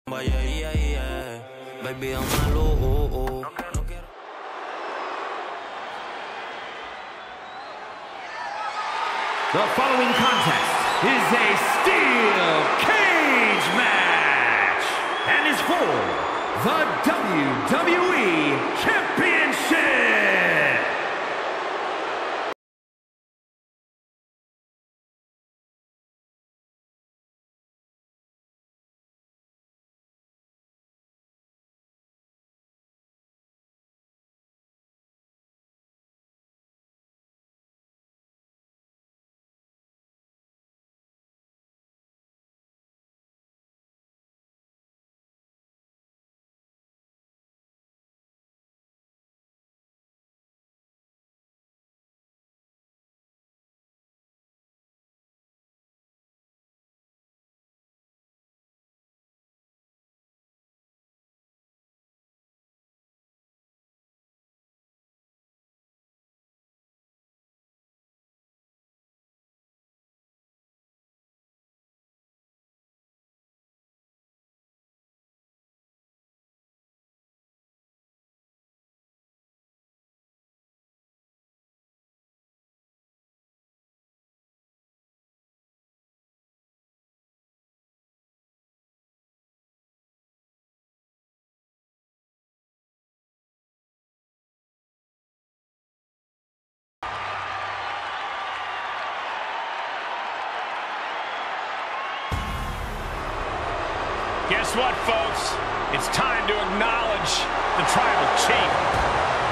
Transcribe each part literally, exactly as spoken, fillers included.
Vaya, yeah, yeah. Baby, I'm malo. The following contest is a steel cage match and is for the W W E Championship. Guess what, folks? It's time to acknowledge the Tribal Chief.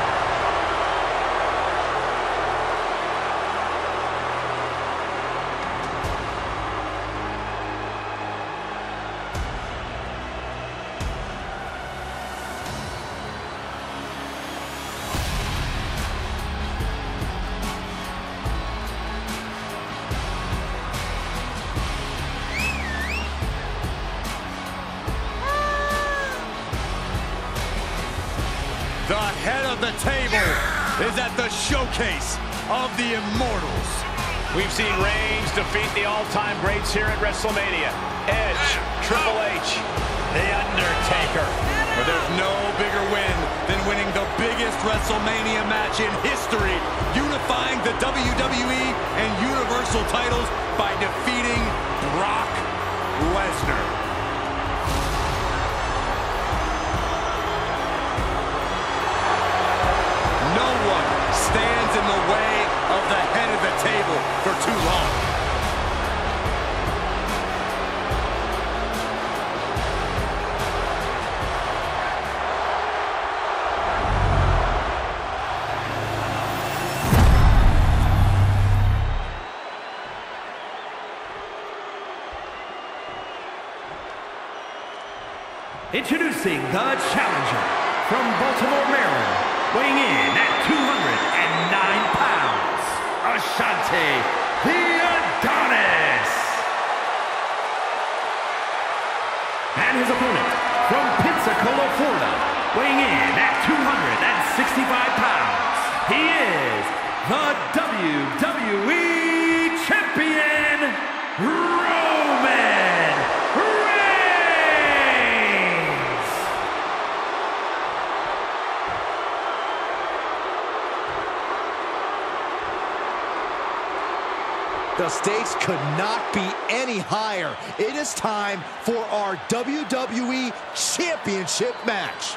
The head of the table is at the showcase of the Immortals. We've seen Reigns defeat the all-time greats here at WrestleMania. Edge, Triple H, The Undertaker. But there's no bigger win than winning the biggest WrestleMania match in history, unifying the W W E and Universal titles by defeating Brock Lesnar. Stands in the way of the head of the table for too long. Introducing the challenger from Baltimore, Maryland, weighing in at two hundred nine pounds, Ashante the Adonis. And his opponent from Pensacola, Florida, weighing in at two hundred sixty-five pounds, he is the W W E Champion, Roman Reigns. The stakes could not be any higher. It is time for our W W E Championship match.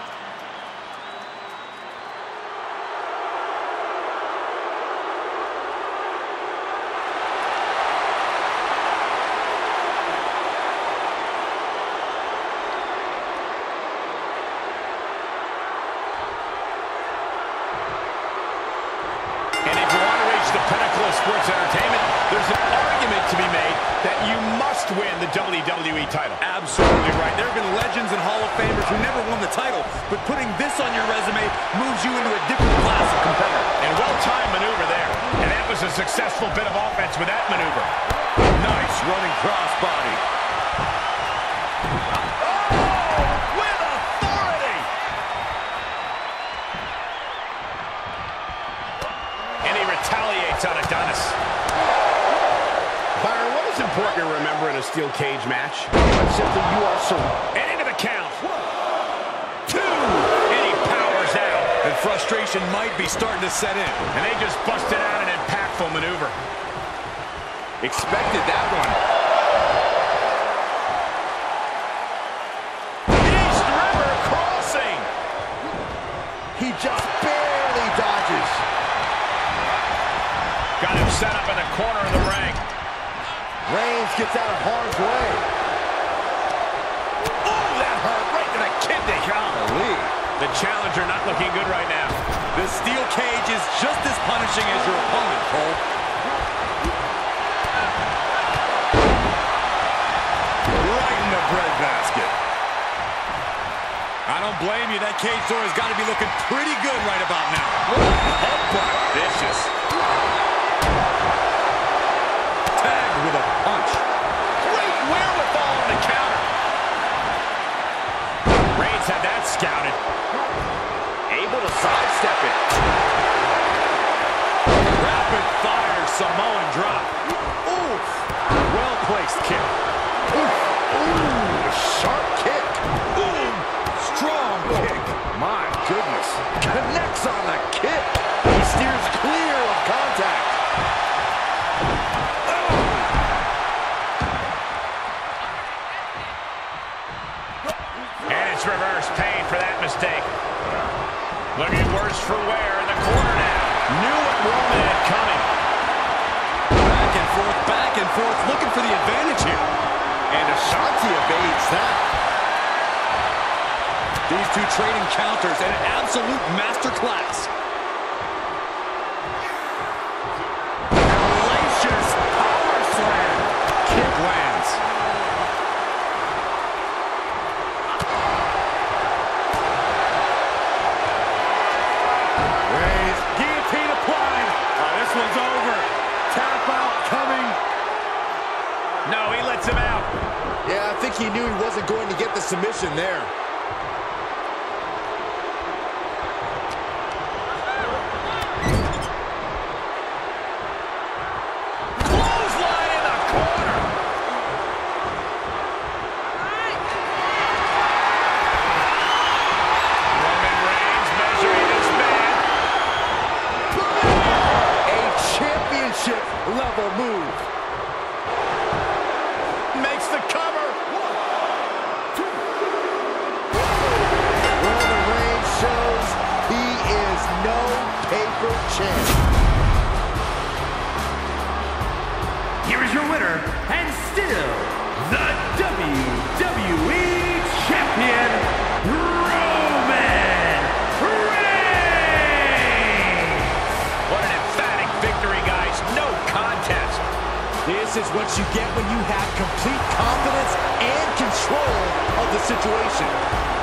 And if you want to reach the pinnacle of sports entertainment, there's an argument to be made that you must win the W W E title. Absolutely right. There have been legends and Hall of Famers who never won the title, but putting this on your resume moves you into a different class of competitor. And well-timed maneuver there. And that was a successful bit of offense with that maneuver. Nice running crossbody. Oh, with authority! And he retaliates on Adonis. Byron, what is important to remember in a steel cage match? Simply, you are surrounded. And into frustration might be starting to set in. And they just busted out an impactful maneuver. Expected that one. East River crossing. He just barely dodges. Got him set up in the corner of the ring. Reigns gets out of harm's way. Oh, that hurt right to the kidney. Golly. The challenger not looking good right now. The steel cage is just as punishing as your opponent, Cole. Right in the breadbasket. I don't blame you. That cage door has got to be looking pretty good right about now. Headbutt. Vicious. Tagged with a punch. Great wherewithal on the counter. Reigns had that scouted. Able to sidestep it. Rapid fire Samoan drop. Oof. Well-placed kick. Oof. Ooh, sharp kick. Boom. Strong kick. My goodness. Connects on the kick. He steers clear of contact. And it's reverse pain for that mistake. Looking worse for wear in the corner now. Knew what Roman had coming. Back and forth, back and forth, looking for the advantage here. And Ashanti evades that. These two trading counters and an absolute masterclass. Hellacious power slam. Kick lands. Reigns, guillotine applied. Oh, this one's over. Tap out coming. No, he lets him out. Yeah, I think he knew he wasn't going to get the submission there. Clothesline in the corner. Roman Reigns measuring this man. A championship level move. Makes the cover. Roman Reigns shows he is no paper champ. Here is your winner, and still the W W E Champion, Roman Reigns! What an emphatic victory, guys. No contest. This is what you get when you have complete confidence and control of the situation.